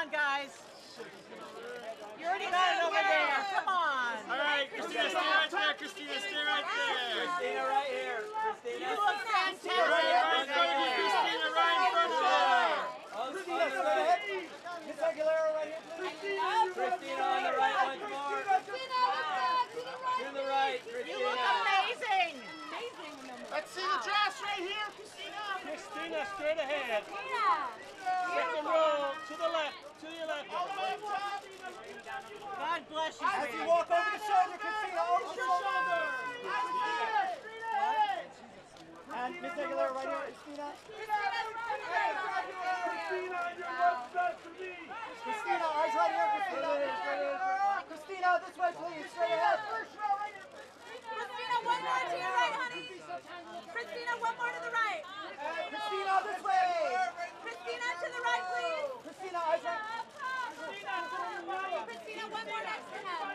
on, guys. You already got it over there. Come on. All right, Christina, stay right there. Christina, stay right there. Christina, right here. Christina. You look fantastic. Right in front of you, Christina, right in front of you. Oh, Christina, straight ahead. Miss Aguilera, right here, please. Christina on the right once more. To the right, Christina. You look amazing. Let's see the dress right here, Christina. Christina, straight ahead. Yeah. Second row, to the left, to your left. God bless you, As you sweetie. walk over the shoulder, Christina, over the shoulder. And Miss Aguilera, right here, Christina. Christina, eyes right here, Christina. Christina, this way, please, straight ahead. Christina, one more to your right, honey. Christina, one more to the right. Christina, this way. Christina, to the right, please. Christina, eyes right. Christina, one more next to him.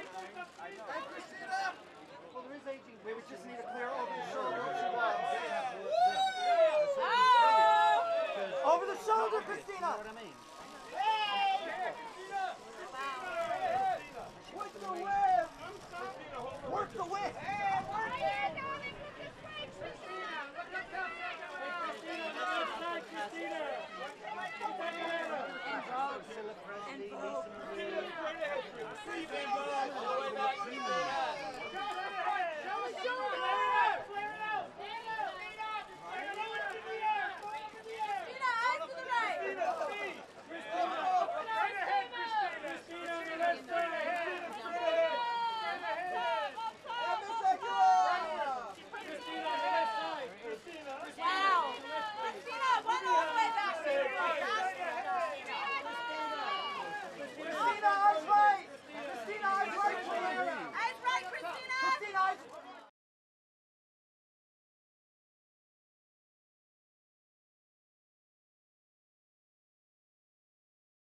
Well, there is aging. We would just need a clear over the shoulder if she was. Oh! Over the shoulder, Christina. Work the whip. Work the whip. And Vogue.